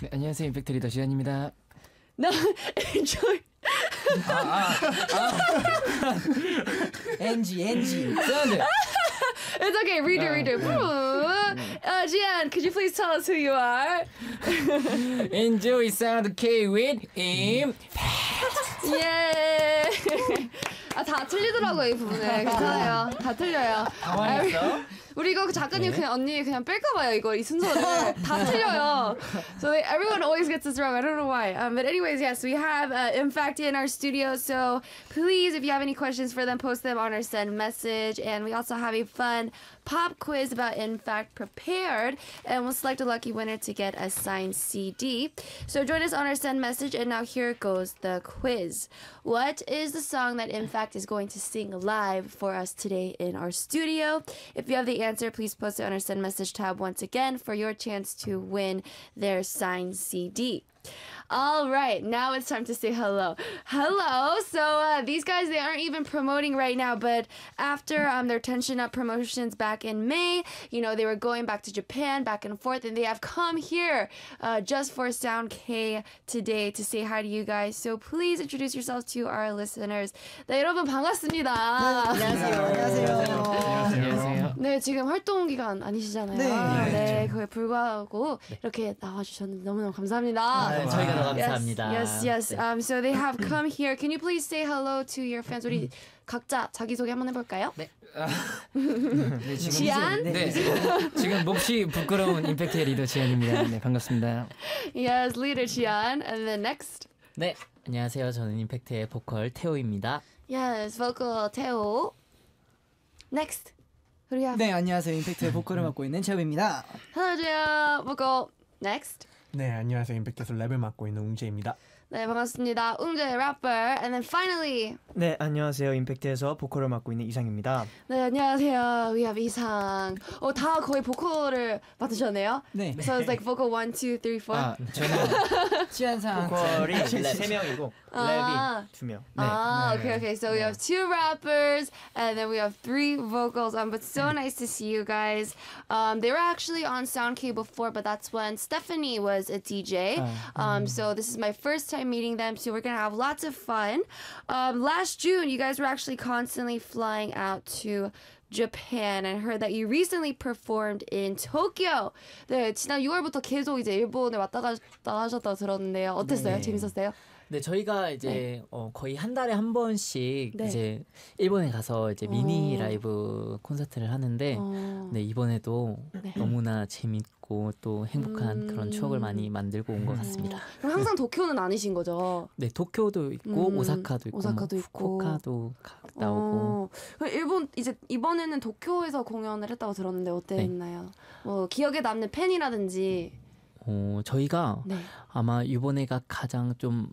네, 안녕하세요. 임팩트 리더 지현입니다. No, enjoy. NG. 사운드. It's okay. Read it. Jian, could you please tell us who you are? Enjoy Sound K with Im. 예. 다 틀리더라고요, 이 부분에. 괜찮아요. 다 틀려요. 당황했어? 우리 이거 작가님 그냥 언니 그냥 뺄까봐요 이거 이 순서를 다 틀려요. So everyone always gets this wrong. I don't know why. But anyways, yes, we have Infact in our studio. So please, if you have any questions for them, post them on our send message. And we also have a fun pop quiz about Infact prepared, and we'll select a lucky winner to get a signed CD. So join us on our send message. And now here goes the quiz. What is the song that Infact is going to sing live for us today in our studio? If you have the answer, please post it on our send message tab once again for your chance to win their signed CD. All right, now it's time to say hello. Hello. So these guys, they aren't even promoting right now, but after their Tension Up promotions back in May, you know, they were going back to Japan, back and forth, and they have come here just for Sound K today to say hi to you guys. So please introduce yourselves to our listeners. 네, 여러분 반갑습니다. 안녕하세요. 네, 지금 활동 기간 아니시잖아요. 네, 그거에 불구하고 이렇게 나와주셨는데 너무너무 감사합니다. 저희가 더 감사합니다. Yes. So they have come here. Can you please say hello to your fans? 우리 각자 자기소개 한번 해볼까요? 네, 지안? 네, 지금 몹시 부끄러운 임팩트의 리더 지현입니다. 네, 반갑습니다. Yes, leader 지안. And then next. 네, 안녕하세요. 저는 임팩트의 보컬 태호입니다. Yes, vocal 태호. Next. Who do you have? 네, 안녕하세요. 임팩트의 보컬을 맡고 있는 재엽입니다. Hello, 지안. vocal. Next. 네, 안녕하세요. 임팩트에서 랩을 맡고 있는 웅재입니다. 네, 반갑습니다. 웅재 rapper. And then finally. 네, 안녕하세요. 임팩트에서 보컬을 맡고 있는 이상입니다. 네, 안녕하세요. We have 이상. 다 거의 보컬을 맡으셨네요. 네. So it's like vocal 1, 2, 3, 4. 아, 저는 치안상 보컬이 3명이고 랩이 2명. Okay. So we have 2 rappers and then we have 3 vocals. But so nice to see you guys. They were actually on Sound K before, but that's when Stephanie was a DJ. So this is my first time meeting them. So we're gonna have lots of fun. Last June, you guys were actually constantly flying out to Japan, and heard that you recently performed in Tokyo. 네, 지난 6월부터 계속 이제 일본에 왔다 갔다 하셨다고 들었는데요. 어땠어요? 네. 재밌었어요? 네, 저희가 이제 거의 한 달에 한 번씩 네. 이제 일본에 가서 이제 미니 라이브 콘서트를 하는데 네, 이번에도 너무나 재밌고 또 행복한 그런 추억을 많이 만들고 온 것 같습니다. 그럼 항상 도쿄는 아니신 거죠? 네, 도쿄도 있고 오사카도 있고 오사카도 있고. 후쿠오카도 갔다 오고. 그럼 일본 이제 이번에는 도쿄에서 공연을 했다고 들었는데 어땠나요? 뭐 기억에 남는 팬이라든지. 저희가 네. 아마 이번에가 가장 좀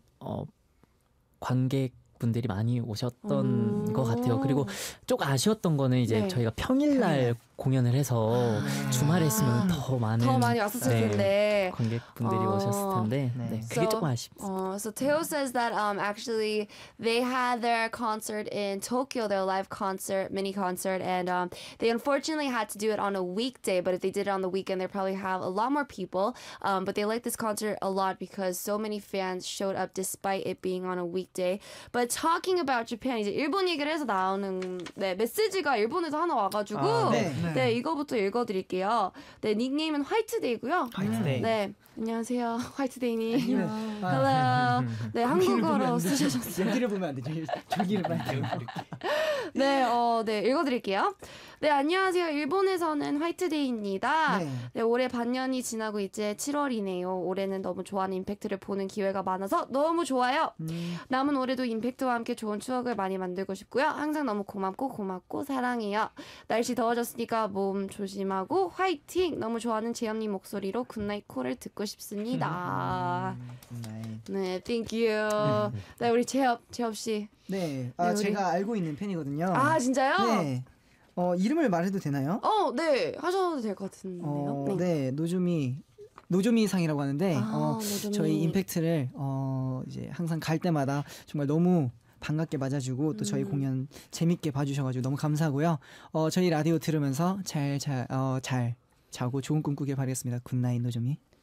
관객분들이 많이 오셨던 것 같아요. 그리고 조금 아쉬웠던 거는 이제 네. 저희가 평일날 공연을 해서 주말에 했으면 더 많이 왔었을 네, 텐데. 관객분들이 오셨을 텐데 네. 그게 조금 아쉽습니다. So Teo says that actually they had their concert in Tokyo, their live concert, mini concert, and they unfortunately had to do it on a weekday. But if they did it on the weekend, they probably have a lot more people. But they liked this concert a lot because so many fans showed up despite it being on a weekday. But talking about Japan, 이제 일본 얘기를 해서 나오는 메시지가 일본에서 하나 와가지고 네, 이거부터 읽어드릴게요. 네, 닉네임은 화이트데이고요. 화이트데이. 네, 안녕하세요, 화이트데이님. Hello. 네, 한국어로 쓰셔졌어요. 여기를 보면 안 되죠. 저기를 봐야 돼요. 네, 네, 읽어드릴게요. 네, 안녕하세요. 일본에서는 화이트데이입니다. 네, 올해 반년이 지나고 이제 7월이네요. 올해는 너무 좋아하는 임팩트를 보는 기회가 많아서 너무 좋아요. 남은 올해도 임팩트와 함께 좋은 추억을 많이 만들고 싶고요. 항상 너무 고맙고 사랑해요. 날씨 더워졌으니까 몸 조심하고 화이팅! 너무 좋아하는 재현님 목소리로 굿나잇 콜을 듣고 싶습니다. 네, thank you. 네, 우리 재엽 씨. 네, 네, 우리- 제가 알고 있는 팬이거든요. 아, 진짜요? 네. 이름을 말해도 되나요? 네, 하셔도 될 것 같은데요. 네, 노조미 상이라고 하는데 노조미. 저희 임팩트를 이제 항상 갈 때마다 정말 너무 반갑게 맞아주고 또 저희 공연 재밌게 봐주셔가지고 너무 감사하고요. 저희 라디오 들으면서 잘 자고 좋은 꿈 꾸길 바라겠습니다. 굿나잇 노조미.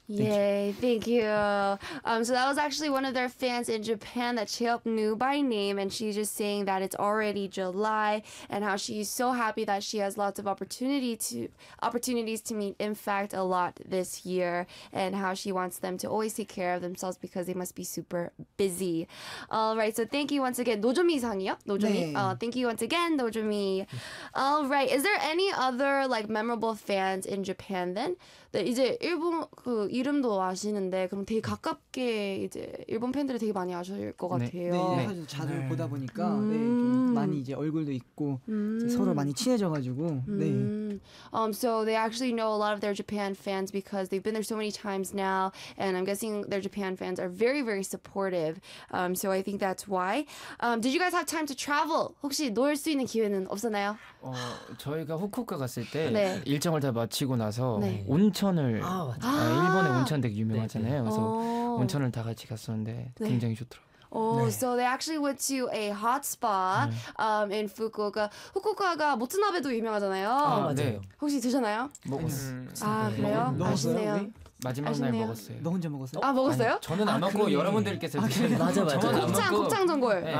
Yay, thank you. So that was actually one of their fans in Japan that Cheop knew by name, and she's just saying that it's already July and how she's so happy that she has lots of opportunities to meet Infact a lot this year, and how she wants them to always take care of themselves because they must be super busy. All right, so thank you once again. 노조미상이요? 노조미. 네. Thank you once again, 노조미. All right, is there any other like memorable fans in Japan then? 네, 이제 일본 그 이름도 아시는데 그럼 되게 가깝게 이제 일본 팬들이 되게 많이 아실 것 네. 같아요. 네, 사실 자주 네. 보다 보니까 네, 좀 많이 이제 얼굴도 있고 이제 서로 많이 친해져가지고 네. So they actually know a lot of their Japan fans because they've been there so many times now, and I'm guessing their Japan fans are very, very supportive. So I think that's why. Did you guys have time to travel? 혹시 놀 수 있는 기회는 없었나요? 저희가 후쿠오카 갔을 때 네. 일정을 다 마치고 나서 네. 온천을 아, 맞아. 일본의 온천 되게 유명하잖아요. 그래서 어. 온천을 다 같이 갔었는데 네. 굉장히 좋더라고요. Oh, so they actually went to a hot spa in Fukuoka. 후쿠오카가 모츠나베도 유명하잖아요. 아, 네. 맞아요. 혹시 드셨나요? 먹었어요. 아, 그래요? 먹었어요? 아쉽네요. 우리? 마지막 날 아쉽네요. 먹었어요. 너 혼자 먹었어요? 아, 먹었어요? 아니, 저는 안 먹고 여러분들께서 드세요. 맞아, 맞아. 저는 안 곱창, 먹고 곱창 전골. 네.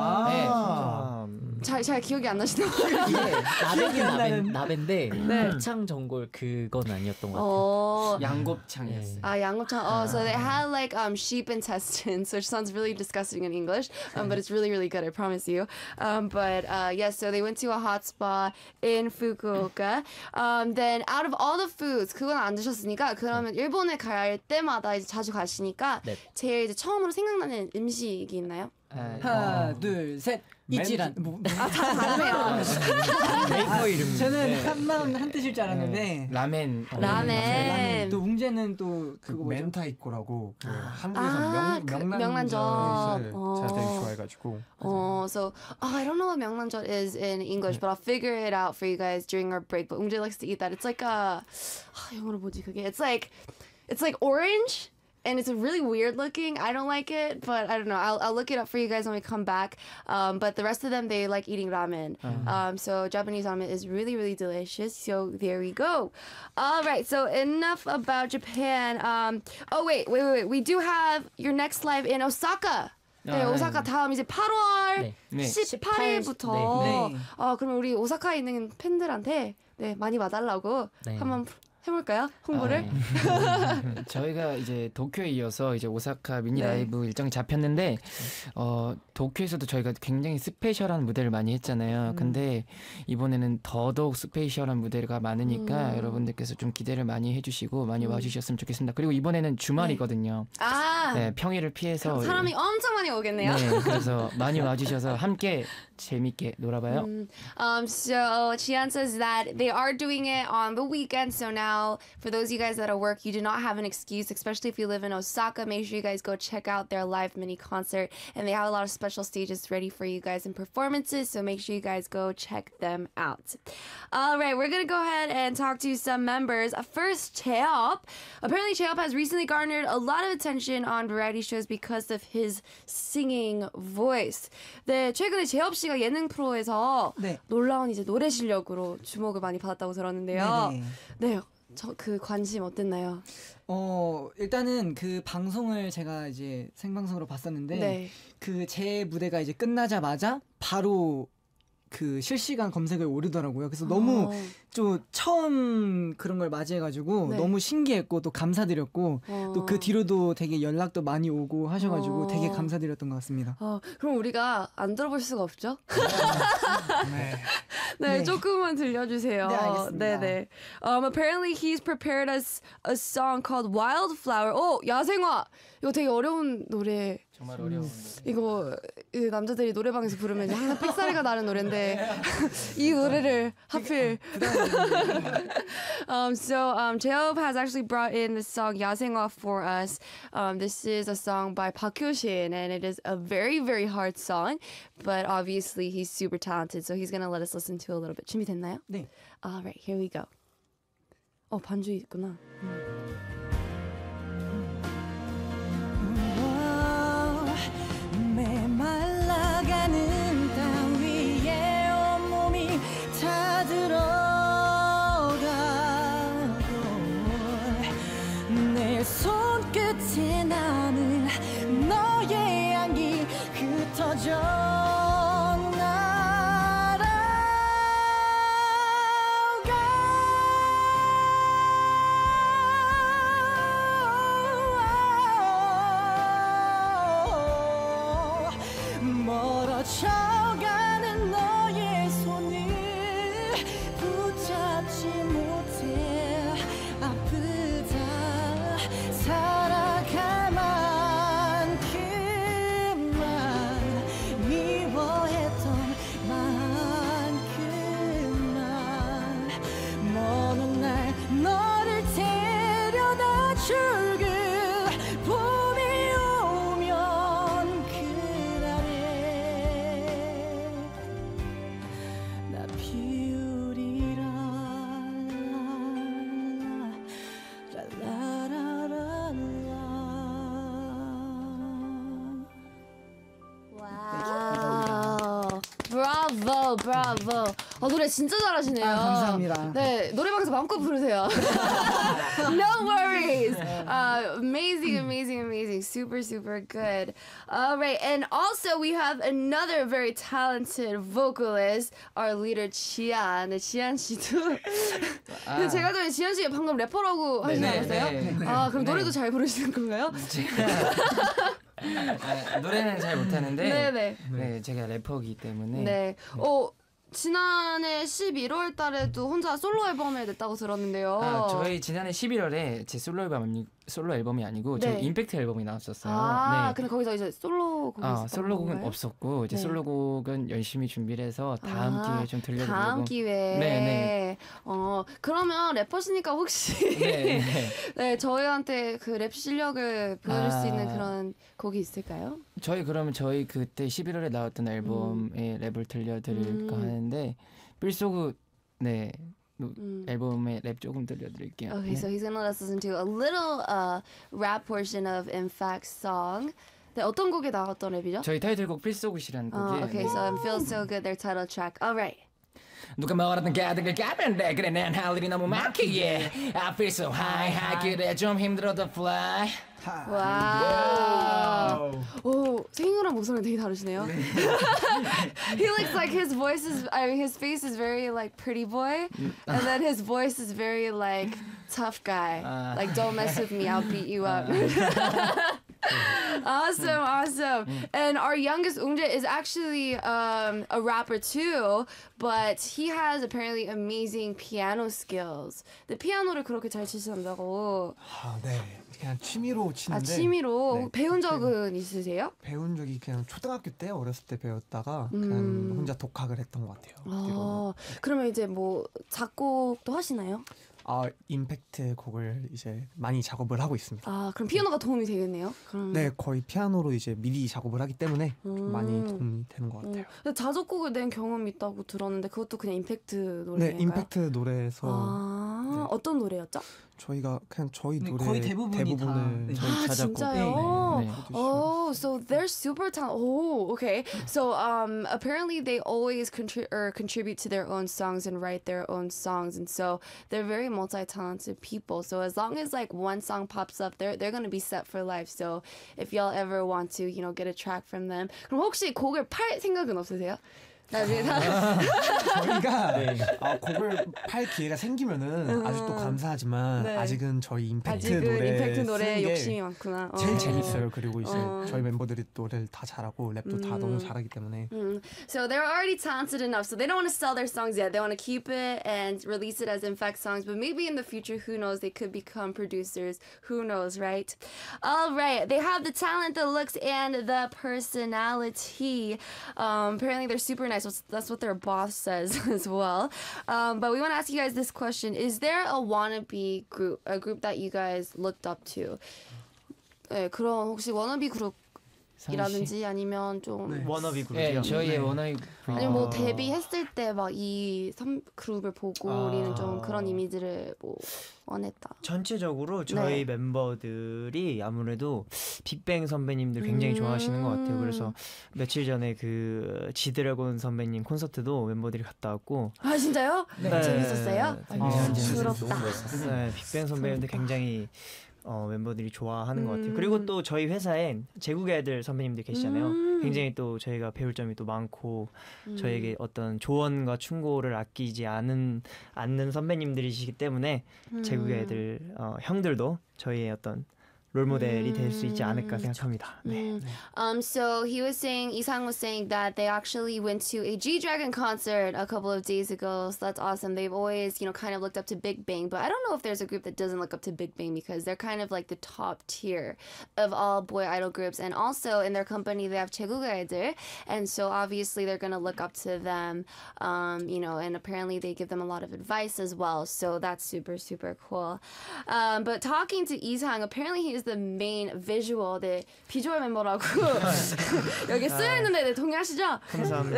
잘 기억이 안 나시나요? 이게 나베인데 네. 곱창 전골 그건 아니었던 것 같아요. 어. 양곱창이었어요. Ah, 양곱창. Oh, so they had like sheep intestines, which sounds really disgusting in English, but it's really, really good, I promise you. But yes, so they went to a hot spa in Fukuoka. Then out of all the foods, 그건 안 드셨으니까 그러면 일본에 갈 때마다 이제 자주 가시니까 네. 제일 이제 처음으로 생각나는 음식이 있나요? 하나, 둘, 셋. 이치란. 다 다르네요. 메이커 이름. 저는 한 뜻일 줄 알았는데 라멘. 라멘. 또 웅재는 또 그 그거 뭐죠? 멘타이코라고 그 한국에서 아, 그 명란젓을 명란젓. 제가 되게 좋아해가지고. So I don't know what 명란젓 is in English, but I'll figure it out for you guys during our break. But 웅재 likes to eat that. It's like 영어로 뭐지 그게? It's like orange. And it's really weird looking. I don't like it, but I don't know. I'll look it up for you guys when we come back. But the rest of them, they like eating ramen. So Japanese ramen is really, really delicious. So there we go. All right. So enough about Japan. Oh, wait. We do have your next live in Osaka. 네, 오사카 다음 이제 8월 네. 네. 18일부터. 네. 그러면 우리 오사카에 있는 팬들한테 네, 많이 와달라고 네. 한번 해볼까요? 홍보를? 저희가 이제 도쿄에 이어서 이제 오사카 미니 네. 라이브 일정이 잡혔는데 도쿄에서도 저희가 굉장히 스페셜한 무대를 많이 했잖아요. 근데 이번에는 더더욱 스페셜한 무대가 많으니까 여러분들께서 좀 기대를 많이 해주시고 많이 와주셨으면 좋겠습니다. 그리고 이번에는 주말이거든요. 네, 평일을 피해서 사람이 엄청 많이 오겠네요. 네, 그래서 많이 와주셔서 함께 재밌게 놀아봐요. So Chian says that they are doing it on the weekend. So now, for those of you guys that are work, you do not have an excuse, especially if you live in Osaka. Make sure you guys go check out their live mini concert. And they have a lot of special stages ready for you guys and performances. So make sure you guys go check them out. All right, we're going to go ahead and talk to some members. First, Cheop. Apparently, Cheop has recently garnered a lot of attention on variety shows because of his singing voice. 네, 최근에 제업 씨가 예능 프로에서 네. 놀라운 이제 노래 실력으로 주목을 많이 받았다고 들었는데요. 네네. 네, 저 그 관심 어땠나요? 일단은 그 방송을 제가 이제 생방송으로 봤었는데 네. 그 제 무대가 이제 끝나자마자 바로 그 실시간 검색을 오르더라고요. 그래서 너무 좀 처음 그런 걸 맞이해가지고 네. 너무 신기했고 또 감사드렸고 또 그 뒤로도 되게 연락도 많이 오고 하셔가지고 되게 감사드렸던 것 같습니다. 그럼 우리가 안 들어볼 수가 없죠? 네. 네, 네. 조금만 들려주세요. 네, 알겠습니다. 네. Apparently he's prepared us a song called Wildflower. 야생화. 이거 되게 어려운 노래. 정말 어려운. 이거 남자들이 노래방에서 부르면 이제 항상 삑사리가 나는 노래인데 이 노래를 하필. Jeop has actually brought in the song 야생화 for us. This is a song by Park Hyo-shin, and it is a very, very hard song, but obviously he's super talented, so he's gonna let us listen to a little bit. 준비됐나요? 네. All right, here we go. 반주 있구나. 메말라가는 땅 위에 온몸이 다 들어가고 내 브라보. 노래 진짜 잘하시네요. 감사합니다. 네, 노래방에서 마음껏 부르세요. No worries. Amazing. Super good. All right, and also we have another very talented vocalist, our leader 지안. 네, 지안 씨도. 근데 제가 들은 지안 씨 방금 래퍼라고 하시지 않았어요? 그럼 노래도 잘 부르시는 건가요? 노래는 잘 못하는데 네네. 네, 제가 래퍼이기 때문에 네. 지난해 11월 달에도 혼자 솔로 앨범을 냈다고 들었는데요. 저희 지난해 11월에 제 솔로 앨범이 아니고 저희 네. 임팩트 앨범이 나왔었어요. 네. 네. 근데 거기서 이제 솔로곡이 있었던 솔로곡은 건가요? 없었고 이제 네. 솔로곡은 열심히 준비를 해서 다음 기회에 좀 들려드리고. 다음 기회에. 네. 그러면 래퍼시니까 혹시 네, 저희한테 그 랩 실력을 보여줄 수 있는 그런 곡이 있을까요? 그러면 저희 그때 11월에 나왔던 앨범의 랩을 들려드릴까 하는데 빌소그 앨범의 랩 조금 들려드릴게요. Okay, 네. so he's gonna let us listen to a little rap portion of In Fact song. 네, 어떤 곡에 나왔던 랩이죠? 저희 타이틀곡 필소굿이라는 곡이에요. Okay, so it feels so good. Their title track. All right. 누가 말하던 가득을 까면돼 그래 난 할 일이 너무 많기에 I feel so high 그래 좀 힘들어도 fly. 와우. 오, 생일랑 목소리는 되게 다르시네요. He looks like his voice is, his face is very like pretty boy, and then his voice is very like tough guy. Like don't mess with me, I'll beat you up. Awesome. And our youngest Ungjae is actually a rapper too, but he has apparently amazing piano skills. 근데 피아노를 그렇게 잘 치신다고. 네. 그냥 취미로 치는데. 취미로 네. 배운 적은 있으세요? 배운 적이 그냥 초등학교 때 어렸을 때 배웠다가 그냥 혼자 독학을 했던 것 같아요. 그러면 이제 뭐 작곡도 하시나요? 임팩트 곡을 이제 많이 작업을 하고 있습니다. 그럼 피아노가 도움이 되겠네요. 그럼. 네, 거의 피아노로 이제 미리 작업을 하기 때문에 좀 많이 도움이 되는 것 같아요. 근데 자작곡을 낸 경험이 있다고 들었는데 그것도 그냥 임팩트 노래인가요? 네, 임팩트 노래에서 어떤 노래였죠? 저희가 그냥 저희 네, 노래 거의 대부분이 다, 네. 저희 자작곡. 진짜요? 네. Oh, so they're super talented. Oh, okay. So apparently they always contribute to their own songs and write their own songs, and so they're very multi-talented people. So as long as like one song pops up, they're gonna be set for life. So if y'all ever want to, get a track from them, 그럼 혹시 곡을 팔 생각은 없으세요? 저희가 곡을 팔 기회가 생기면은 아주 또 감사하지만 네. 아직은 저희 임팩트 임팩트 노래 쓰는 게 욕심이 많구나. 제일 재밌어요. 그리고 이제 저희 멤버들이 노래를 다 잘하고 랩도 다 너무 잘하기 때문에 So they're already talented enough. So they don't want to sell their songs yet. They want to keep it and release it as In Fact songs. But maybe in the future, who knows? They could become producers. Who knows, right? All right. They have the talent, the looks, and the personality. Apparently, they're super nice. That's what their boss says as well. But we want to ask you guys this question. Is there a wannabe group, a group that you guys looked up to? 네, 그런 혹시 워너비 그룹이라든지 아니면 좀 워너비 그룹이요. 네, 저희의 워너비 아니면 뭐 데뷔했을 때 막 이 그룹을 보고 우리는 좀 그런 이미지를 뭐 원했다. 전체적으로 저희 멤버들이 아무래도 빅뱅 선배님들 굉장히 좋아하시는 것 같아요. 그래서 며칠 전에 그 지드래곤 선배님 콘서트도 멤버들이 갔다 왔고. 아 진짜요? 네. 재밌었어요? 재밌었어요. 부럽다. 네, 빅뱅 선배님들 굉장히 멤버들이 좋아하는 것 같아요. 그리고 또 저희 회사엔 제국의 아들 선배님들 계시잖아요. 굉장히 또 저희가 배울 점이 또 많고 저희에게 어떤 조언과 충고를 아끼지 않는 선배님들이시기 때문에 제국의 아들 형들도 저희의 어떤 롤모델이 될 수 있지 않을까 생각합니다. 네. So he was saying, Isang was saying that they actually went to a G-Dragon concert a couple of days ago. So that's awesome. They've always, kind of looked up to Big Bang, but I don't know if there's a group that doesn't look up to Big Bang because they're kind of like the top tier of all boy idol groups. And also in their company, they have 제국의 아이들. And so obviously they're going to look up to them, and apparently they give them a lot of advice as well. So that's super, super cool. But talking to Isang, apparently he is the main visual, 네, 비주얼 멤버라고 여기 쓰여 있는데 네, 동의하시죠? 감사합니다.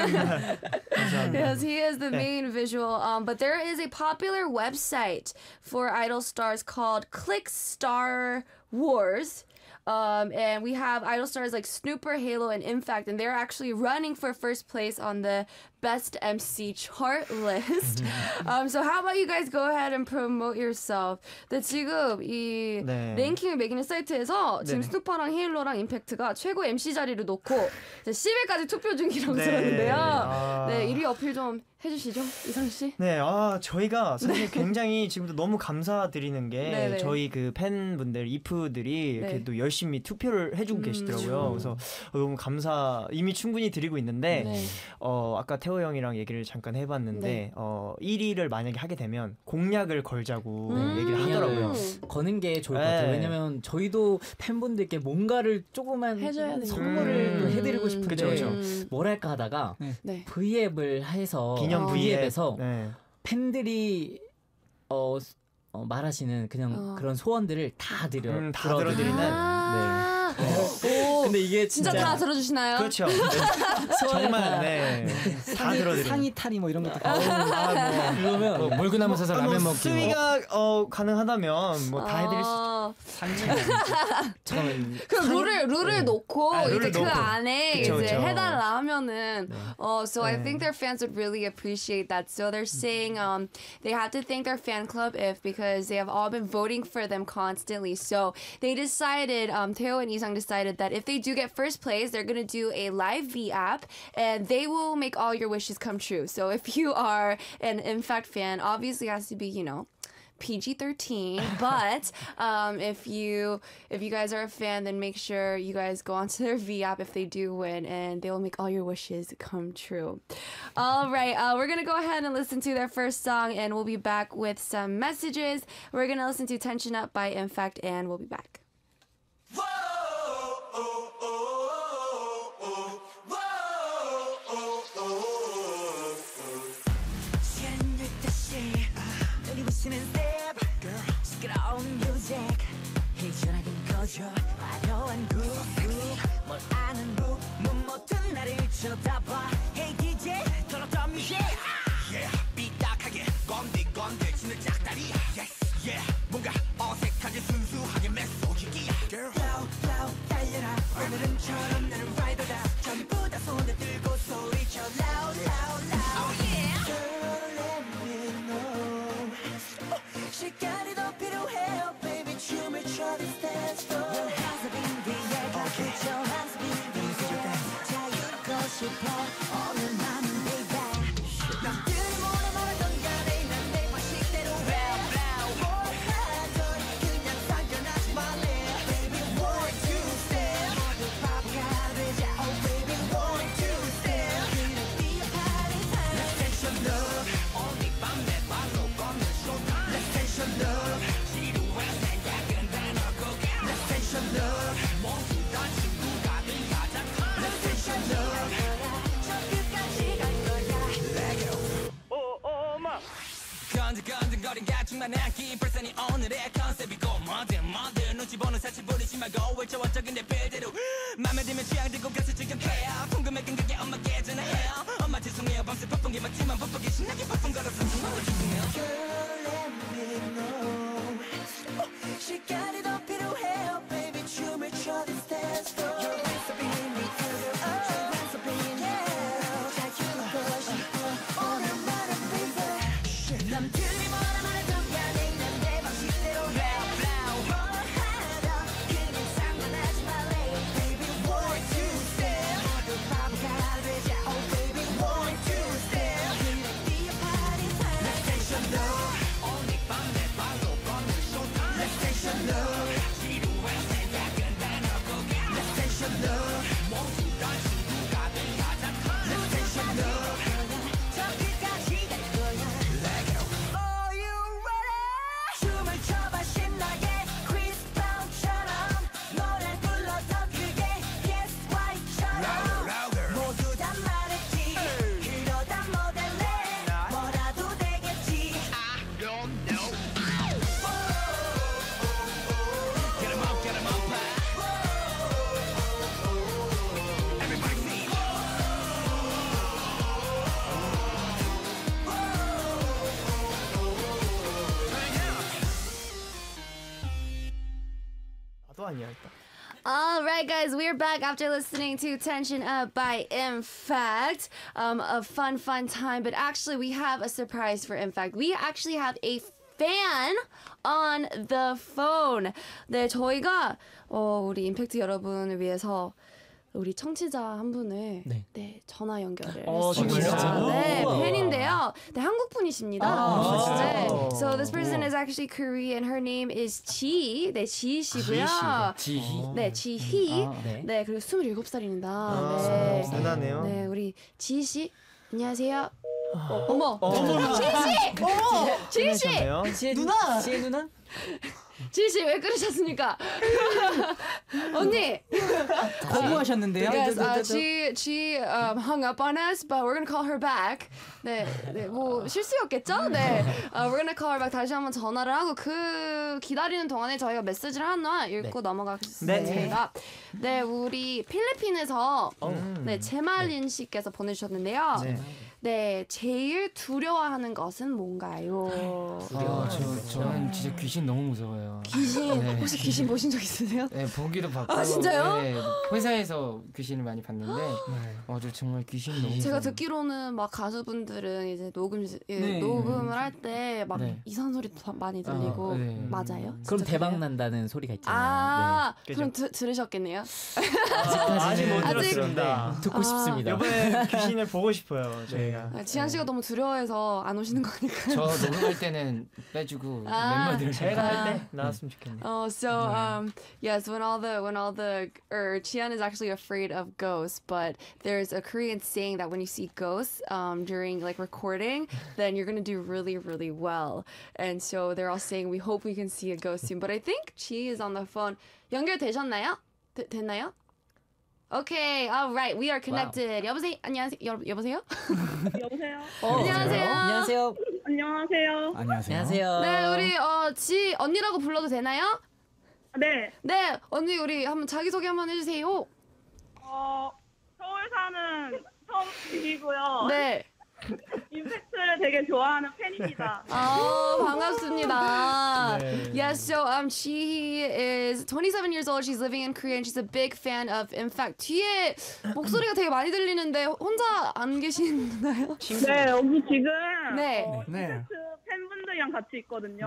Yes, he is the main visual. But there is a popular website for idol stars called Click Star Wars. And we have idol stars like Snooper, Halo, and In Fact, and they're actually running for first place on the Best MC chart list. So how about you guys go ahead and promote yourself? 근데 지금 이 네. 랭킹을 매기는 사이트에서 지금 네네. 스누퍼랑 헤일로랑 임팩트가 최고 MC 자리를 놓고 이제 10일까지 투표 중이라고 네. 들었는데요. 아. 네, 1위 어필 좀 해주시죠, 이상 씨. 네, 저희가 사실 굉장히 지금도 너무 감사드리는 게 네네. 저희 그 팬분들, 이프들이 네. 이렇게 또 열심히 투표를 해주고 계시더라고요. 그래서 너무 이미 충분히 드리고 있는데 네. 아까 태호 형이랑 얘기를 잠깐 해봤는데 네. 1위를 만약에 하게 되면 공약을 걸자고 얘기를 하더라고요. 거는 게 좋을 것 네. 같아요. 왜냐면 저희도 팬분들께 뭔가를 조그만 해줘야 되니까. 선물을 또 해드리고 싶은데 그쵸, 그쵸. 뭐랄까 하다가 네. V앱을 해서 기념 V앱에서 네. 팬들이 말하시는 그냥 그런 소원들을 다 다 들어드리는. 오, 근데 이게 진짜 진짜 다 들어주시나요? 그렇죠. 네. 정말 네. 다 들어드리는. 상의 탈의 뭐 이런 것도 그러면 몰고 남아서서 라면 먹기. 수위가 가능하다면 뭐 다 해드릴 수 있죠. 잠깐만 그 룰을 놓고 아, 이제 룰을 그 놓고. 안에 그쵸, 이제 그쵸. 해달라 하면은 so I think their fans would really appreciate that. So they're saying they have to thank their fan club because they have all been voting for them constantly. So they decided, Teo and Isang decided that if they do get first place, they're gonna do a live V app and they will make all your wishes come true. So if you are an Infact fan, obviously it has to be, PG-13, but if you guys are a fan, then make sure you guys go onto their V app if they do win, and they will make all your wishes come true. All right, we're gonna go ahead and listen to their first song, and we'll be back with some messages. We're gonna listen to "Tension Up" by Infact, and we'll be back. 화려한 groove 뭘 아는 문 모든 나를 쳐다봐 Hey DJ 들었던 music Yeah 삐딱하게 건들치는 짝다리 Yes Yeah 뭔가 어색하게 순수하게 메소지기야 Girl Flow flow 달려라 오늘은 처럼 나는 라이더다 전부 다 손에 들고 소리쳐 Loud loud loud Oh yeah Girl let me know 시간이 더 필요해 Oh baby 춤을 춰 this dance floor 남들이 뭐라 말하던 간에 난 내 방식대로 뭘 하던 그냥 상관하지 말래 Baby one two step 모두 바보가 되자 Oh baby one two step 그래 뛰어 party time Let's take some love 오늘 밤 내 발로 걷는 showtime Let's take some love 지루한 생각은 다 넣고 가 Let's take some love 모두 다 친구가 되가자 Let's take some love 건들건들거린 가축만 안기 벌써니 오늘의 컨셉이고 뭐든 눈치 보는 사치 부리지 말고 외쳐왔적인 내 빌대로 맘에 들면 취향 들고 가서 즐겨해요 궁금해 끈적이 엄마께 전화해요 엄마 죄송해요 밤새 바쁜 게 맞지만 바쁘게 신나게 바쁜 거라서 정말 죄송해요 Girl let me know 시간이 더 필요해요 baby 춤을 춰 this dance floor Your hands up in the air Your hands up in the air 잘 추고 싶어 오랜만에 baby 남들이 뭐라 말해도 간에 난 내 방식대로 뭘 하던 그냥 상관하지 말래 Baby one two step 모두 바보가 되자 Oh baby one two step 그래 뛰어 party time Let's take some love 오늘 밤 내 발로 걷는 showtime Let's take some love 지루한 생각은 다 넣고 가 Let's take some love 모두 다 친구가 되가자 Let's take some love 저 끝까지 갈 거야 Are you ready? 춤을 춰봐 신나게 Chris Brown처럼 노래 불러 더 크게 Yes White처럼 모두 다 말했지 이러다 모델래 뭐라도 되겠지 I don't know Get 'em up, get 'em up Everybody sing 나도 아니야 일단. All right, guys, we're back after listening to Tension Up by Impact. A fun time, but actually we have a surprise for Impact. We actually have a fan on the phone. 네, 저희가 우리 임팩트 여러분을 위해서 우리 청취자 한 분을 네, 전화 연결을 했습니다. 네, 팬인데요. 네, 한국 분이십니다. 네, so this person is actually Korean. Her name is 지. 네, 지 씨고요. 지희. 네, 지희. 네, 그리고 27살입니다. 네, 누나네요. 네, 우리 지희 씨. 안녕하세요. 어머, 지희 씨. 어머, 지희 씨. 누나. 지혜 누나? 지희 씨 왜 그러셨습니까? 언니. 거부하셨는데요? Yes, she hung up on us, but we're gonna call her back. 네, 뭐 실수였겠죠? 네, we're gonna call her back. 다시 한번 전화를 하고 그 기다리는 동안에 저희가 메시지를 하나 읽고 넘어가겠습니다. 네, 우리 필리핀에서 네 제말린 씨께서 보내주셨는데요. 네, 제일 두려워하는 것은 뭔가요? 저는 진짜 귀신 너무 무서워요. 귀신 네. 혹시 귀신 보신 적 있으세요? 네, 보기도 봤고. 아, 진짜요? 네, 회사에서 귀신을 많이 봤는데, 저 정말 귀신 너무. 제가 무서워요. 듣기로는 막 가수분들은 이제 녹음을 할 때 막 네. 이상한 소리 많이 들리고 네. 맞아요? 그럼 진짜 대박 그래요? 난다는 소리가 있잖아요. 아, 네. 그럼 들으셨겠네요? 아직 못 아직- 들었습니다. 듣고 싶습니다. 이번에 귀신을 보고 싶어요. 저희가. 지한 씨가 너무 두려워해서 안 오시는 거니까요. 저 녹음할 때는 빼주고 아. 멤버들 제가 할 때 나왔으면 좋겠네요. Yes, when all the Jian is actually afraid of ghosts, but there's a Korean saying that when you see ghosts during like recording, then you're gonna do really, really well. And so they're all saying we hope we can see a ghost soon. But I think Chi is on the phone. 연결되셨나요? 됐나요? Okay, all right, we are connected. 여보세요? 안녕하세요. 여보세요? 여보세요? 안녕하세요. 안녕하세요. 안녕하세요. 안녕하세요. 네, 우리 지 언니라고 불러도 되나요? 네, 네, 언니 우리 한번 자기 소개 한번 해주세요. 서울 사는 성이고요. 네. 임팩트를 되게 좋아하는 팬입니다. 반갑습니다. 네. Yes, so she is 27 years old. She's living in Korea and she's a big fan of Impact. 뒤에 목소리가 되게 많이 들리는데 혼자 안 계시나요? 네, 여기 지금 네. 임팩트 팬분들이랑 같이 있거든요.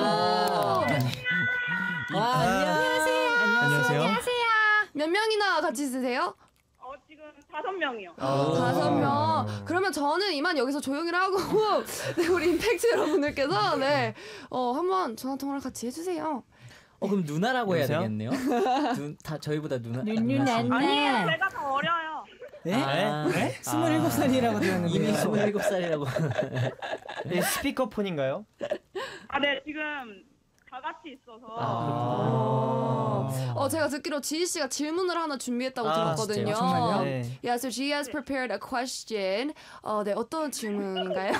안녕하세요. 몇 명이나 같이 있으세요? 지금 5명이요. 5명. 그러면 저는 이만 여기서 조용히 하고 네, 우리 임팩트 여러분들께서 네, 한번 전화 통화를 같이 해주세요. 그럼 누나라고 해야 여보세요? 되겠네요. 다 저희보다 누나. 아니에요, 제가 더 어려요. 네? 네? 27살이라고 되었는데 이미 27살이라고. 스피커폰인가요? 네, 지금 다 같이 있어서. 제가 듣기로 지희 씨가 질문을 하나 준비했다고 들었거든요. 진짜요? 정말요? 네. Yeah, so she has prepared a question. 네, 어떤 질문인가요?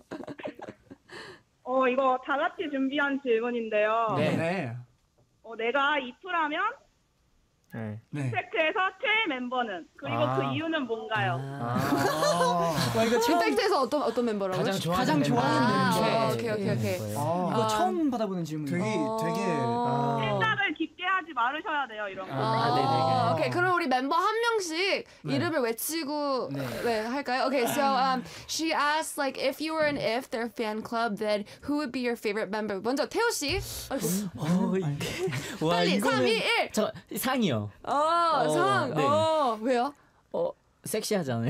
이거 다 같이 준비한 질문인데요. 네. 내가 이프라면 네. 임팩트에서 최애 멤버는? 그리고 그 이유는 뭔가요? 와 이거 처음 임팩트에서 어떤 멤버라고요? 가장 좋아하는 멤버. 오케이. 이거 처음 받아보는 질문이에요. 되게 생각을 깊게 하지 말으셔야 돼요, 이런 거. 오케이, 그럼 우리 멤버 한 명씩 이름을 외치고 할까요? Okay, so she asked like if you were an if their fan club, then who would be your favorite member? 먼저 태호 씨. 와, 빨리 3, 2, 1. 저 상이요. 상. 네. 왜요? 섹시하잖아요.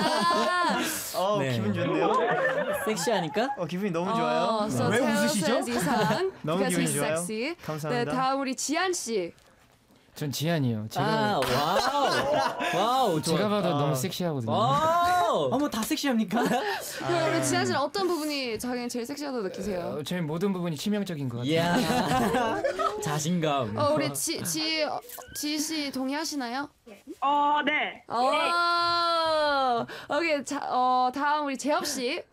네. 기분 좋네요. 섹시하니까? 기분이 너무 좋아요. So 왜 Taeho 웃으시죠? says 이상. 너무 because 기분이 he's 좋아요. sexy. 감사합니다. 네, 다음 우리 지한 씨. 전 지한이요. 와우. 제가 봐도 너무 섹시하거든요. 어머 다 섹시합니까? 그럼 우리 지한 씨는 어떤 부분이 자기는 제일 섹시하다고 느끼세요? 저희 모든 부분이 치명적인 것 같아요. 이야. 자신감. 우리 지 씨 동의하시나요? 네. 오케이. 다음 우리 재엽 씨.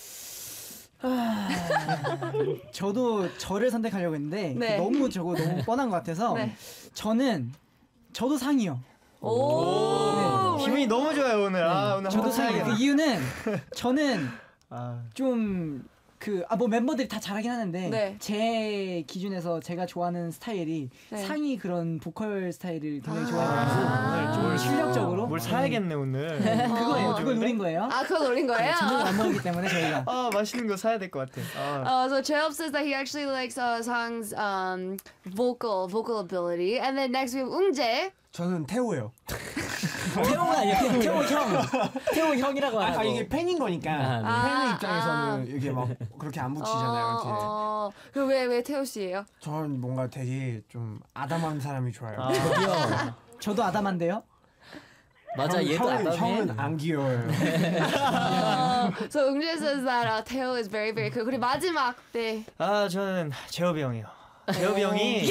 저도 저를 선택하려고 했는데 네. 너무 뻔한 것 같아서 네. 저도 상이요. 기분이 너무 좋아요 오늘. 오늘 저도 한번 상이요. 그 사야겠네. 이유는 저는 좀 뭐 멤버들이 다 잘하긴 하는데 네. 제 기준에서 제가 좋아하는 스타일이 네. 상이 그런 보컬 스타일을 굉장히 좋아해가지고 오늘 실력적으로 뭘 사야겠네 오늘. 그거예요. 그걸 좋은데? 노린 거예요. 아, 그거 노린 거예요? 저녁 안 먹기 때문에 저희가 아 맛있는 거 사야 될 것 같아. 아. So Cheop says that he actually likes Sang's vocal ability. And then next we have Ungjae. 저는 태호예요. 태호가 아니에요. 태호 형. 태호 형이라고 하고. 이게 팬인 거니까 팬의 입장에서는 이게 막 그렇게 안 붙이잖아요. 그럼 왜 태호 씨예요? 전 뭔가 되게 좀 아담한 사람이 좋아요. 저도 아담한데요. 맞아, 얘도 아담해. 형은 안 귀여워요. So Ungjae says that Taeho is very very cool. 그리고 마지막 네. 아 저는 재업이 형이요. 재업이 형이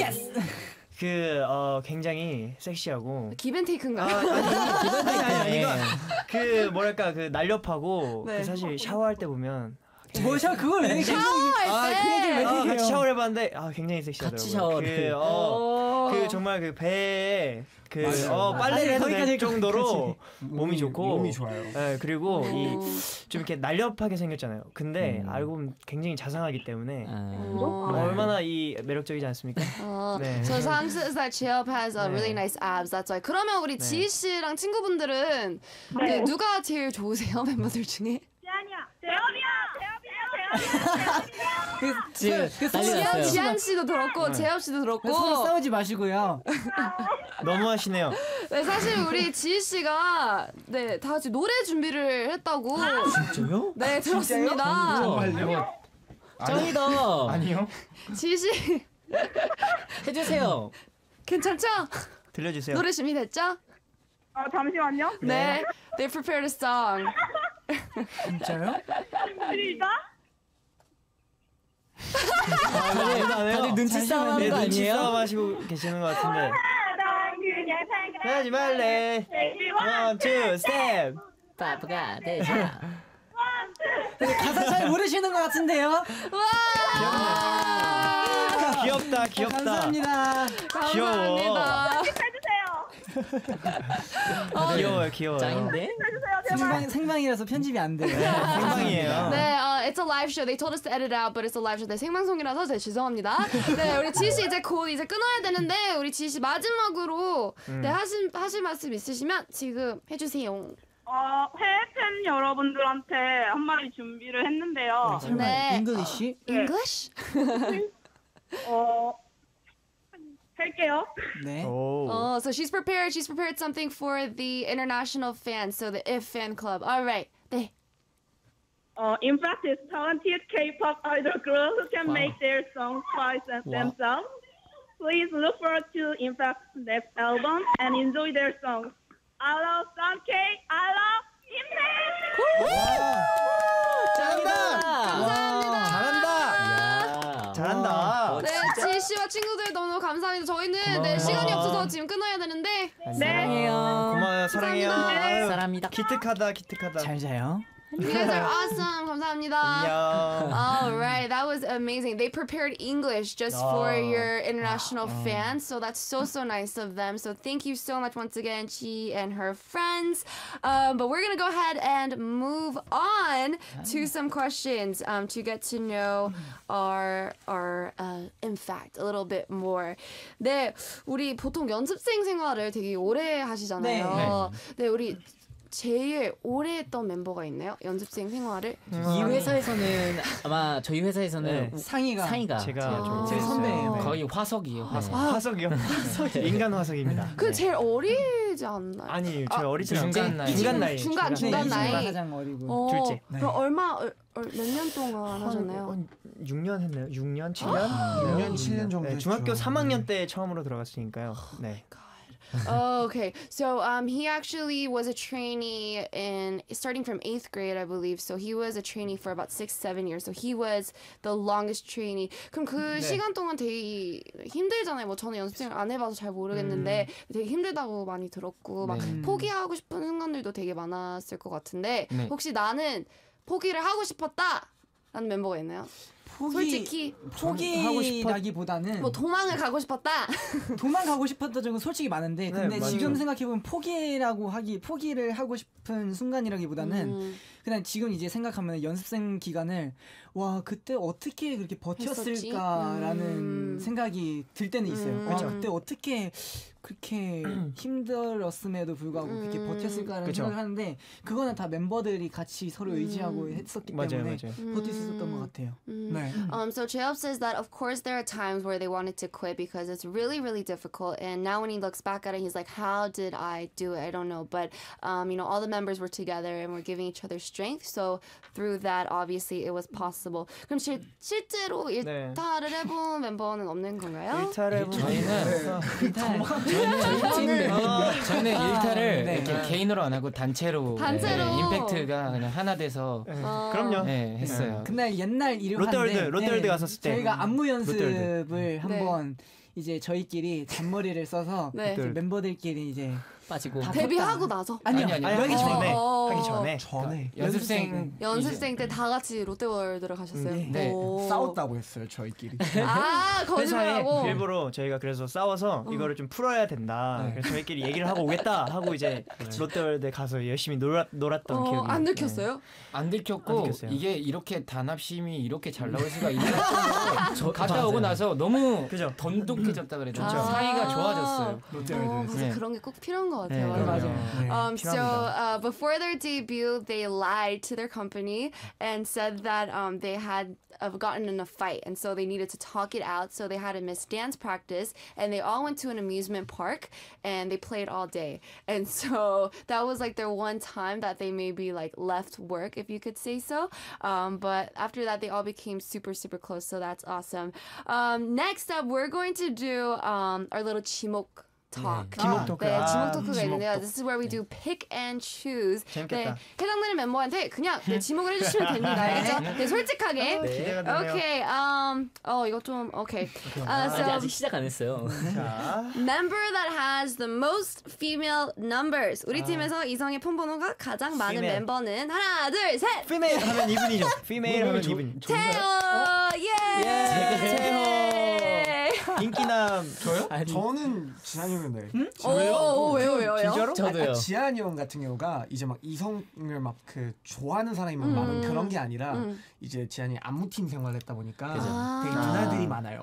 굉장히 섹시하고 기벤테이크인가요? 아니 이거 그 뭐랄까 그 날렵하고 네. 그 사실 샤워할 때 보면 뭐죠? 그걸 왜 샤워할 때. 같이 샤워를 해봤는데 굉장히 섹시하더라고요. 같이 샤워를. 그 정말 그 배에 맞아요. 빨래를 해도 거기까지 될 정도로 그치. 몸이 좋고 몸이 좋아요. 네, 그리고 좀 이렇게 날렵하게 생겼잖아요. 근데 알고 보면 굉장히 자상하기 때문에 얼마나 이 매력적이지 않습니까? 네. So Sang says that Cheop has really nice abs. That's why. 그러면 우리 지희 씨랑 친구분들은 네, 누가 제일 좋으세요 멤버들 중에? 지한 씨도 들었고 재엽 씨도 들었고. 서로 싸우지 마시고요. 너무하시네요. 네, 사실 우리 지희 씨가 네, 다 같이 노래 준비를 했다고. 진짜요? 네, 들었습니다. 정말요? 짱이다. 아니요. 지희 씨 해주세요. 괜찮죠? 들려주세요. 노래 준비됐죠? 잠시만요. 네. They prepared a song. 진짜요? 시작. 다들 눈치 싸움 하는 거 눈치 아니에요? 싸움 하시고 계시는 것 같은데. 난 그냥 생각. 하지 말래. One, two, step. 바보가 되자. 가사 잘 모르시는 것 같은데요? 귀엽다, 귀엽다. 감사합니다. 감사합니다. 귀여워요, 귀여워요. 짱인데? 생방이라서 편집이 안 돼요. 생방이에요. 네, it's a live show. They told us to edit out, but it's a live show. 네, 생방송이라서 네, 죄송합니다. 네, 우리 지희 씨 이제 곧 끊어야 되는데 우리 지희 씨 마지막으로 네, 하실 말씀 있으시면 지금 해주세요. 해외 팬 여러분들한테 한 마디 준비를 했는데요. 네. 잉글리시? English? 할게요. 네. 오. So she's prepared something for the international fans, so the IF fan club. All right. 네. In practice, talented K-pop idol girls who can make their songs by themselves. Please look forward to Infact's next album and enjoy their songs. I love Sun-K, I love Impact! 짱이다. 잘한다. 잘한다. 네, 지희 씨와 친구들 너무 감사합니다. 저희는 네, 시간이 없어서 지금 끊어야 되는데. 네. 고마워요. 사랑해요. 감사합니다. 아유, 사랑합니다. 기특하다, 기특하다. 잘 자요. You guys are awesome. 감사합니다. All right, that was amazing. They prepared English just for your international fans, so that's so nice of them. So thank you so much once again, Chi and her friends. But we're gonna go ahead and move on to some questions to get to know our in fact a little bit more. 네, 우리 보통 연습생 생활을 되게 오래 하시잖아요. 네, 우리 제일 오래 했던 멤버가 있나요? 연습생 생활을? 이 회사에서는 아마 저희 회사에서는 상이가 제가 제일 선배예요. 네. 거의 화석이에요. 화석. 화석이요. 인간 화석입니다. 그 제일 어리지 않나요? 아니, 제일 어리지 않고 중간 나이. 중간 나이. 중간 이승우가 나이. 가장 어리고. 둘째. 그럼 몇 년 동안 하셨나요? 6년 했나요? 6년? 7년? 6년, 7년 정도 했죠. 중학교 3학년 때 처음으로 들어갔으니까요. 네. Oh, okay. So he actually was a trainee starting from 8th grade, I believe. So he was a trainee for about 6-7 years. So he was the longest trainee. 그럼 그 시간 동안 되게 힘들잖아요. 뭐 저는 연습생을 안 해봐서 잘 모르겠는데 되게 힘들다고 많이 들었고 막 포기하고 싶은 순간들도 되게 많았을 것 같은데 혹시 나는 포기를 하고 싶었다라는 멤버가 있나요? 솔직히 포기라기보다는 뭐 도망을 가고 싶었다. 도망가고 싶었던 적은 솔직히 많은데 근데 맞아요. 지금 생각해보면 포기를 하고 싶은 순간이라기보다는 그냥 지금 이제 생각하면 연습생 기간을 와 그때 어떻게 그렇게 버텼을까라는 생각이 들 때는 있어요. 와 그때 어떻게 그렇게 힘들었음에도 불구하고 그렇게 버텼을까라는 생각을 하는데 그거는 다 멤버들이 같이 서로 의지하고 했었기 때문에 버틸 수 있었던 것 같아요. 네. So Cheop says that of course there are times where they wanted to quit because it's really, really difficult. And now when he looks back at it, he's like, how did I do it? I don't know. But, you know, all the members were together and were giving each other strength. So through that, obviously, it was possible. 그럼 실제로 일탈을 해본 멤버는 없는 건가요? 일탈을 해본 저희는 일탈을 이렇게 개인으로 안 하고 단체로 임팩트가 그냥 하나 돼서 그럼요. 했어요. 그날 옛날 일요한데 롯데월드 갔었을 때 저희가 안무 연습을 한번 이제 저희끼리 잔머리를 써서 이제 멤버들끼리 이제 빠지고 데뷔하고 나서 아니요. 하기 전에 연습생 때 다 같이 롯데월드를 가셨어요. 네. 싸웠다고 했어요 저희끼리. 거짓말하고 일부러 저희가 그래서 싸워서 이거를 좀 풀어야 된다. 그래서 저희끼리 얘기를 하고 오겠다 하고 이제 롯데월드 가서 열심히 놀았던 기억이. 안 들켰어요? 안 들켰고 이게 이렇게 단합심이 이렇게 잘 나올 수가 있나 싶어요. 갔다 오고 나서 너무 돈독해졌다 그래야 되나? 사이가 좋아졌어요. 맞아 그런 게 꼭 필요한 것 같아요. 맞아요. Before their debut, they lied to their company and said that they had gotten in a fight, and so they needed to talk it out. So they had to miss dance practice, and they all went to an amusement park and they played all day. And so that was like their one time that they maybe like left work, if you could say so. But after that, they all became super, super close. So that's awesome. Next up, we're going to do our little 지목 talk. 지목 토크. 지목 토크가 있는데요. This is where we do pick and choose. 재밌겠다. 해당되는 멤버한테 그냥 지목을 해주시면 됩니다. 알겠죠? 솔직하게. 기대가 되네요. Okay. 이거 좀 okay. 아직 시작 안 했어요. Member that has the most female numbers. 우리 팀에서 이성의 폰 번호가 가장 많은 멤버는 하나, 둘, 셋. Female 하면 이분이죠. Female 하면 이분. 태호. 예. 인기남 저요? 저는 지한이 형인데. 왜요? 진짜로? 저도요. 지한이 형 같은 경우가 이제 막 이성을 막 그 좋아하는 사람이 막 많은 그런 게 아니라 이제 지한이 안무팀 생활했다 보니까 되게 누나들이 많아요.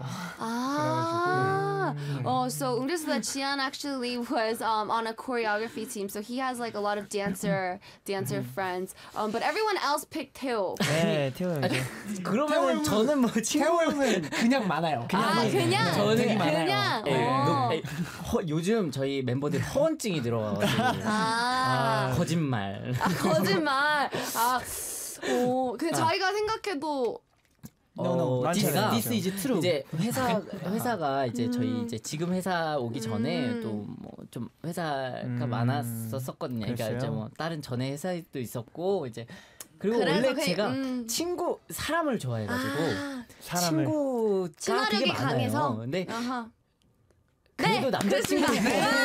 So Ungris that Jian actually was on a choreography team, so he has like a lot of dancer friends. But everyone else picked Teo. 네, 태호 형이죠. 그러면 저는 뭐지? 태호 형은 그냥 많아요. 그냥 저는 그냥. 요즘 저희 멤버들 허언증이 들어와가지고 거짓말. 거짓말. 근데 자기가 생각해도 제가 This is true. 이제 회사가 이제 저희 이제 지금 회사 오기 전에 또 뭐 좀 회사가 많았었거든요. 그러니까 이제 뭐 다른 전에 회사도 있었고 이제 그리고 원래 제가 사람을 좋아해가지고 친구가 되게 많아요. 강해서. 근데 그래도 남자친구가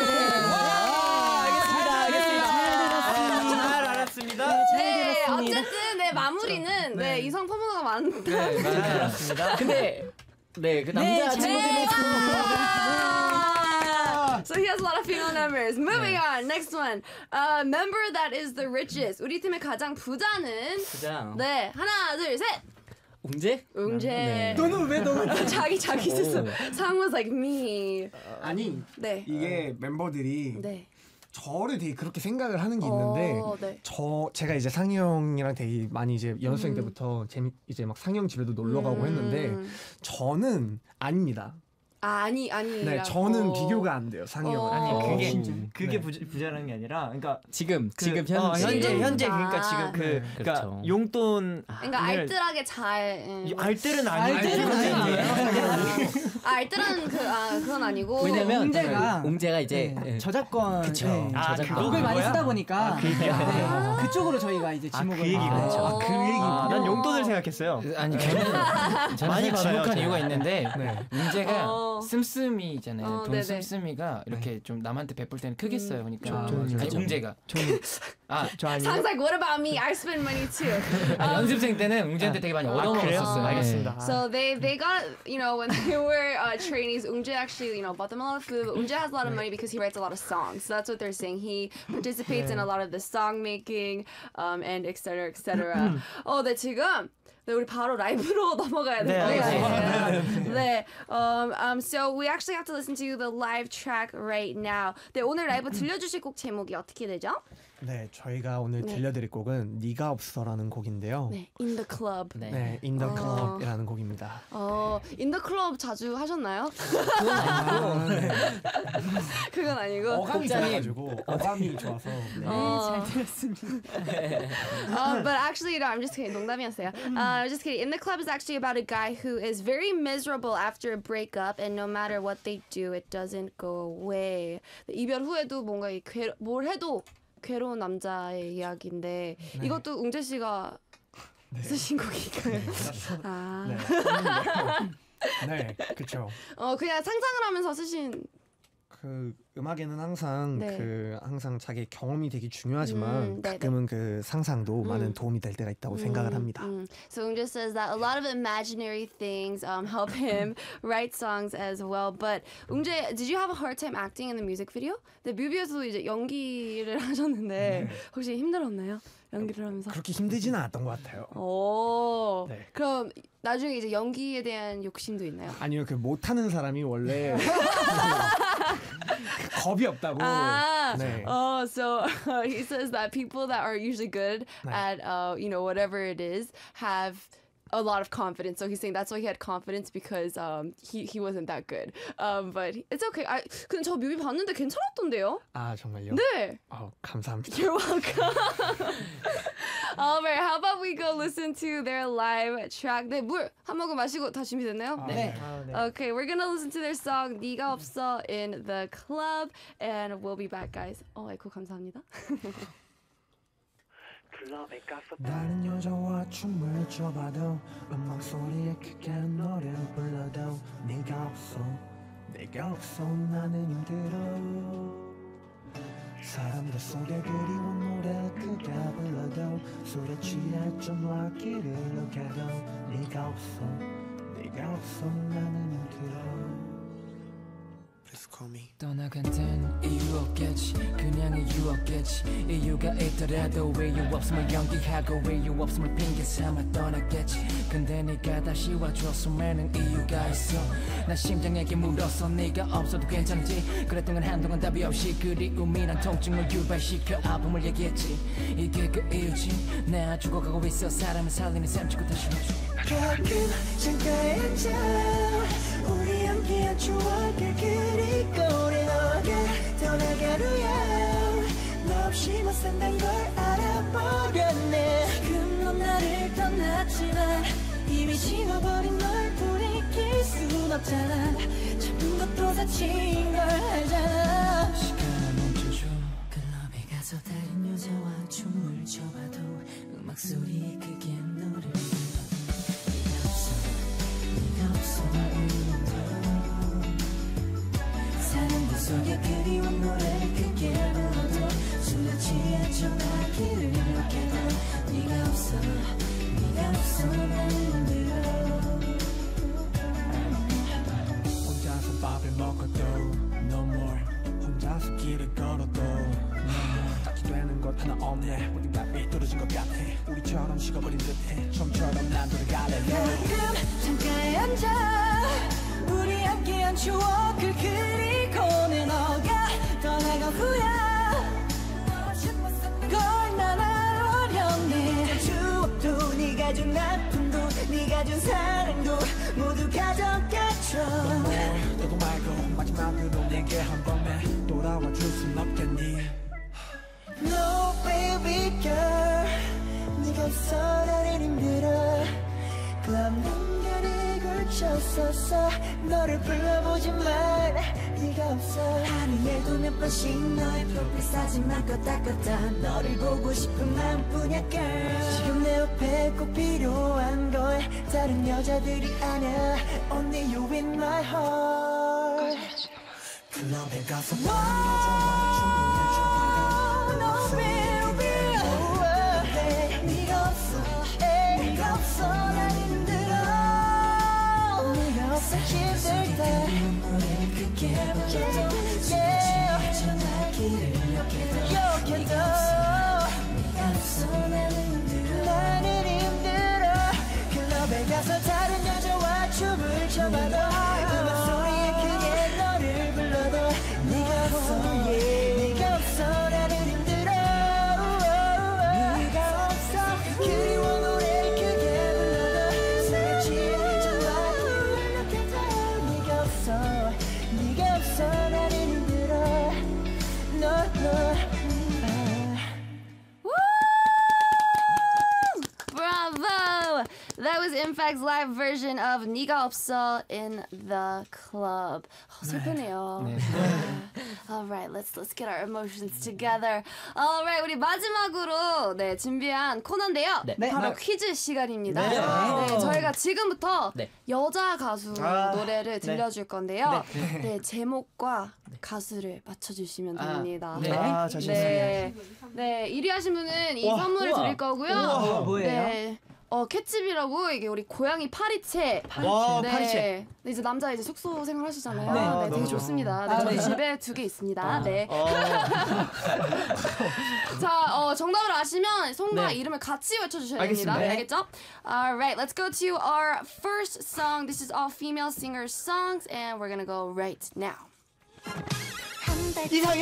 알았습니다. 네, 어쨌든 마무리는 이성 폰번호가 많다. 알았습니다. 근데 그 남자친구들이 So he has a lot of female numbers. Moving on, next one. Member that is the richest. 우리 팀의 가장 부자는 네, 하나, 둘, 셋. 웅재? 너는 왜 너는 자기 스스로. Sang was like me. 아니 이게 멤버들이 저를 되게 그렇게 생각을 하는 게 있는데 제가 이제 상희 형이랑 되게 많이 이제 연습생 때부터 이제 막 상희 형 집에도 놀러 가고 했는데 저는 아닙니다. 아니. 네, 저는 비교가 안 돼요, 상희 형은. 아니, 그게 부자라는 게 아니라, 그러니까 지금 현재 그러니까 지금 그러니까 용돈. 그러니까 알뜰하게 잘. 알뜰은 아니에요. 알뜰한 그건 아니고. 왜냐면 웅재가 이제 저작권 저작권 많이 쓰다 보니까 그쪽으로 저희가 이제 지목을 그 얘기가 그 얘기구나. 난 용돈을 생각했어요. 아니 저는 지목한 이유가 있는데 문제가 씀씀이잖아요. 돈 씀씀이가 이렇게 좀 남한테 베풀 때는 크게 써요. 그러니까 웅재가. 저 아니에요. Sounds like what about me? I spend money too. 연습생 때는 웅재한테 되게 많이 얻어먹었었어요. 알겠습니다. So they got when they were trainees, Ungjae actually bought them a lot of food. But Ungjae has a lot of money because he writes a lot of songs. So that's what they're saying. He participates in a lot of the song making and etc. etc. 네 지금. 네, 우리 바로 라이브로 넘어가야 돼요. 네. So we actually have to listen to the live track right now. 네, 오늘 라이브 들려주실 곡 제목이 어떻게 되죠? 네, 저희가 오늘 들려드릴 곡은 네가 없어라는 곡인데요. 네, In the Club. 네, In the Club이라는 곡입니다. In the Club 자주 하셨나요? 그건 아니고. 어감이 좋아가지고 어감이 좋아서. 잘 들었습니다. But actually, no, I'm just kidding. 농담이었어요. I'm just kidding. In the Club is actually about a guy who is very miserable after a breakup, and no matter what they do, it doesn't go away. 이별 후에도 뭔가 뭘 해도 괴로운 남자의 이야기인데 이것도 웅재 씨가 쓰신 곡인가요? 네, 그렇죠. 그냥 상상을 하면서 쓰신. 그 음악에는 항상 항상 자기 경험이 되게 중요하지만 가끔은 그 상상도 많은 도움이 될 때가 있다고 생각을 합니다. So Ungjae says that a lot of imaginary things help him write songs as well. But Ungjae, did you have a hard time acting in the music video? 네, 뮤비에서도 이제 연기를 하셨는데 혹시 힘들었나요? 연기를 하면서? 그렇게 힘들지는 않았던 것 같아요. 그럼 나중에 이제 연기에 대한 욕심도 있나요? 아니요, 그 못하는 사람이 원래 겁이 없다고. So he says that people that are usually good at whatever it is have a lot of confidence. So he's saying that's why he had confidence because he wasn't that good. But it's okay. 근데 저 뮤비 봤는데 괜찮았던데요? 아 정말요? 네. 감사합니다. You're welcome. Alright, how about we go listen to their live track? 네, 물 한 모금 마시고 다 준비됐나요? 네. Okay, we're gonna listen to their song 네가 없어 in the club, and we'll be back, guys. 아이고 감사합니다. 다른 여자와 춤을 춰봐도 음악 소리에 크게 노래를 불러도 네가 없어 나는 힘들어 사람들 속에 그리운 노래 크게 불러도 술에 취해 전화기를 켜도 네가 없어 나는 힘들어 떠나간다는 이유 없겠지 그냥 이유 없겠지 이유가 있더라도 이유 없음을 연기하고 이유 없음을 핑계 삼아 떠났겠지 근데 네가 다시 와줬음에는 이유가 있어 나 심장에게 물었어 네가 없어도 괜찮지 그랬던 건 한동안 답이 없이 그리움이란 통증을 유발시켜 아픔을 얘기했지 이게 그 이유지 나 죽어가고 있어 사람을 살리는 셈 치고 다시 와줘 가끔 창가에 앉아 우리 함께한 추억을 그리고 우리 너에게 떠나간 후에 너 없이 못 산단 걸 알아버렸네 지금 넌 나를 떠났지만 이미 지워버린 널 돌이킬 순 없잖아 잡은 것도 다친 걸 알잖아 시간을 멈춰줘 클럽에 가서 다른 여자와 춤을 춰봐도 음악 소리에 크게 노래를 사람들 속에 그리운 노래를 크게 불러도 술에 취해 전화기를 켜도 네가 없어 나는 힘들어 혼자서 밥을 먹어도 no more 혼자서 길을 걸어도 no more 딱히 되는 것 하나 없네 모든 답이 떨어진 것 같아 우리처럼 식어버린 듯해 처음처럼 난 돌아갈래 가끔 창가에 앉아 우리 함께한 추억을 그리고는 너가 떠나간 후에 걸 난 알아버렸네 추억도 네가 준 아픔도 네가 준 사랑도 모두 가져갔죠 너도 말고 마지막으로 내게 한 번에 돌아와 줄 순 없겠니 No baby girl 네가 없어 나는 힘들어 club 걸쳤었어 너를 불러보지만 네가 없어 하루에도 몇 번씩 너의 프로필 사진만 껐다 너를 보고 싶은 마음뿐이야 girl 지금 내 옆에 꼭 필요한 걸 다른 여자들이 아냐 Only you in my heart 클럽에 가서 너 baby 네가 없어 난 힘들어 네가 없어 힘들 때 눈물을 크게 불러도 날 길을 욕해도 네가 없어 나는 힘들어 클럽에 가서 다른 여자와 춤을 춰봐도 음악 소리에 크게 너를 불러도 네가 없어 나는 힘들어 네가 없어 그리워 노래를 크게 불러도 스치는 저와 길을 욕해도 네가 없어 나는 힘들어 Bravo! That was INFACT's live version of 니가 없어 in the club. 슬프네요. 네. Alright, let's get our emotions together. Alright, 우리 마지막으로 준비한 코너인데요. 네. 바로 퀴즈 시간입니다. 네. 저희가 지금부터 네. 여자 가수 노래를 들려줄 건데요. 제목과 가수를 맞춰주시면 됩니다. 자신 있습니다. 네, 1위 하신 분은 이 선물을 드릴 거고요. 뭐예요? 캣집이라고 이게 우리 고양이 파리채. 와, 네. 파리채. 네, 이제 남자 이제 숙소 생활 하시잖아요. 되게 너무 좋습니다. 네, 저희 집에 2개 있습니다. 네. 자, 정답을 아시면 손과 이름을 같이 외쳐주셔야 됩니다. 알겠습니다. 알겠죠? Alright, let's go to our first song. This is all female singers songs, and we're gonna go right now. 이상.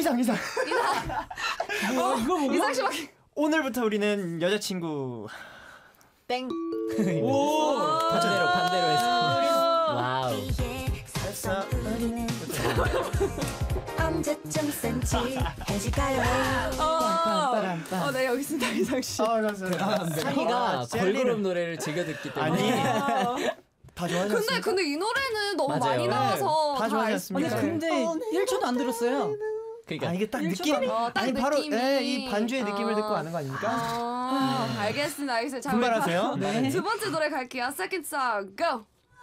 이상 씨밖에. 오늘부터 우리는 여자친구. 땡. 오. 반대로 해서. 와우. 언제쯤 센치해질까요? 네, 여기 있습니다, 이상 씨. 상이가 걸그룹 노래를 즐겨 듣기 때문에. 다 좋아하셨어요? 근데 이 노래는 너무 맞아요. 많이 나와서 다 좋아하셨습니다. 근데 1초도 안 들었어요. 그러니까 이게 딱 느낌. 딱 아니 바로 느낌이. 이 반주의 느낌을 듣고 아는 거 아닙니까? 알겠습니다. 자, 분발하세요. 네. 두 번째 노래 갈게요. Second song, go.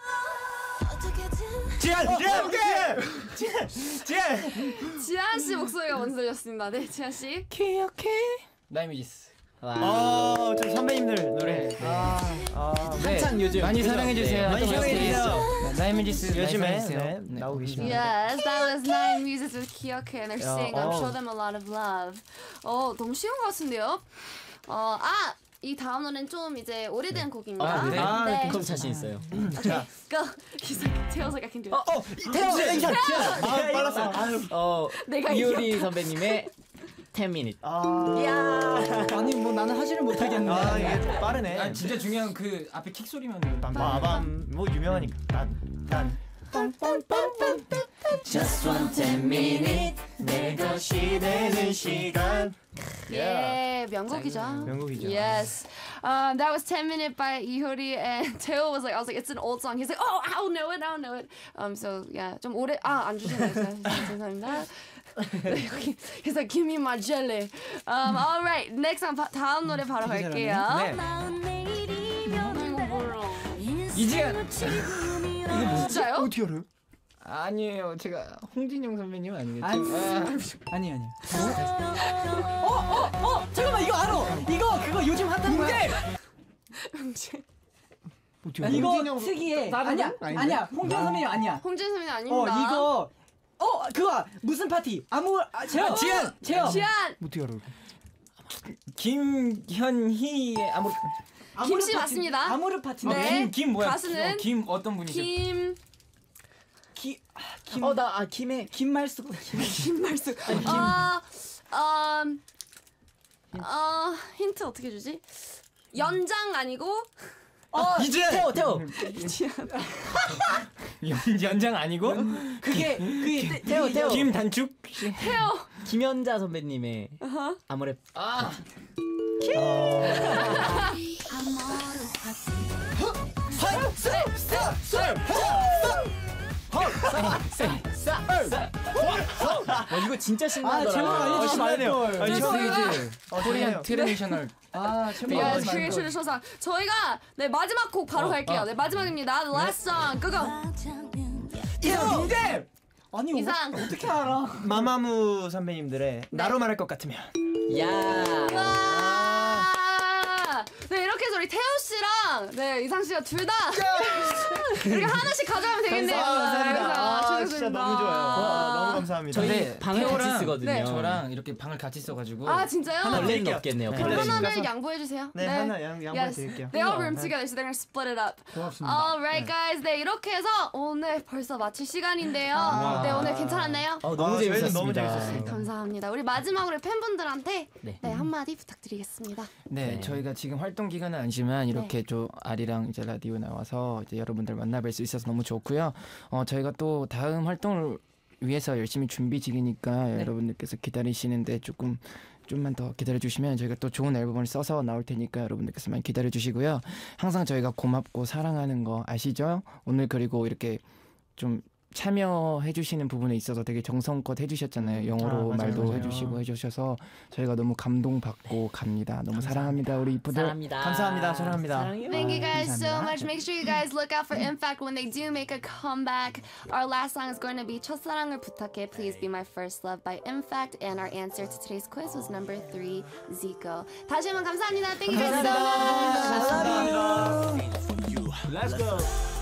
지한 씨 목소리가 먼저 들렸습니다. 네, 지한 씨. 나이미지스. 저 선배님들 노래. 한창 요즘 많이 사랑해 주세요. 많이 사랑해 주세요. 나이미지스 요즘에 나오고 계십니다. Yes, that was Nine Muses with Kyoke and they're saying show them a lot of love. 너무 쉬운 것 같은데요? 이 다음 노래는 좀 이제 오래된 곡입니다. 네. 그럼 자신 있어요. Okay, go. 태호 생각 힘들어. 빨랐어. 내가 이효리 선배님의 10minute. 아니 뭐 나는 하지를 못하겠네. 이게 빠르네. 진짜 중요한 그 앞에 킥 소리만. 빰빰빰 뭐 유명하니까. 딴. Just one 10 minute 내 것이 되는 시간. 예, 명곡이죠. 명곡이죠. Yes. That was 10 Minute by Ihori and Teo was like, I was like, it's an old song. He's like, oh, I'll know it. So yeah, 좀 오래 안 주시네요. 죄송합니다. He's like, give me my jelly. All right, next 다음 노래 바로 갈게요. 이지연. 진짜요? 어떻게 알아요? 아니에요. 제가 홍진영 선배님 아니겠죠? 아니. 잠깐만 이거 알아. 그거 요즘 핫한 거야. 이거 특이해. 아니야. 홍준 선배님 아니야. 홍진 선배님 아닙니다. 이거 그거 무슨 파티? 지한. 어떻게 알아요? 김현희의 김씨 맞습니다. 아모르 파티인데. 네. 김 뭐야? 가수는 김 어떤 분이죠? 김말숙. 힌트 어떻게 주지? 연장 아니고 이제 태호. 연장 아니고 그게 태호. 김단축. 태호. 김연자 선배님의 아모레. 이거 진짜 신나더라. 제목 알려주시면 코리안 트레디셔널. Yes, Korean traditional song. 저희가 마지막 곡 바로 갈게요. 마지막입니다. The last song. 고고. 이성 빈대. 아니 이상. 어떻게 알아? 마마무 선배님들의 나로 말할 것 같으면. 야. 네, 이렇게 해서 우리 태호 씨랑 네, 이상 씨가 둘 다 이렇게 하나씩 가져가면 되겠네요. 감사합니다. 진짜 너무 좋아요. 너무 감사합니다. 저희 방을 같이 쓰거든요. 네, 저랑 이렇게 방을 같이 써가지고. 아, 진짜요? 원래는 없겠네요. 그럼 하나를 양보해 주세요. 네, 하나 양보해 드릴게요. They all room together, so they're gonna split it up. 고맙습니다. Alright, guys. 네, 이렇게 해서 오늘 벌써 마칠 시간인데요. 네, 오늘 괜찮았나요? 너무 재밌었습니다. 너무 재밌었습니다. 감사합니다. 우리 마지막으로 팬분들한테 네. 한마디 부탁드리겠습니다. 네, 저희가 지금 활동 기간은 아니지만 이렇게 좀 아리랑 이제 라디오 나와서 이제 여러분들 만나뵐 수 있어서 너무 좋고요. 저희가 또 다음 활동을 위해서 열심히 준비 중이니까 여러분들께서 기다리시는데 좀만 더 기다려 주시면 저희가 또 좋은 앨범을 써서 나올 테니까 여러분들께서 많이 기다려 주시고요. 항상 저희가 고맙고 사랑하는 거 아시죠? 오늘 그리고 이렇게 좀 참여해 주시는 부분에 있어서 되게 정성껏 해주셨잖아요. 영어로 말도 해주시고 해주셔서 저희가 너무 감동받고 갑니다. 너무 사랑합니다. 우리 이쁘들. 사랑합니다. 감사합니다. 사랑합니다. Thank you guys so much. Make sure you guys look out for Impact when they do make a comeback. Our last song is going to be 첫사랑을 부탁해, Please Be My First Love by Impact. And our answer to today's quiz was number 3, Zico. 다시 한번 감사합니다. Thank you guys so much. 감사합니다. Let's go.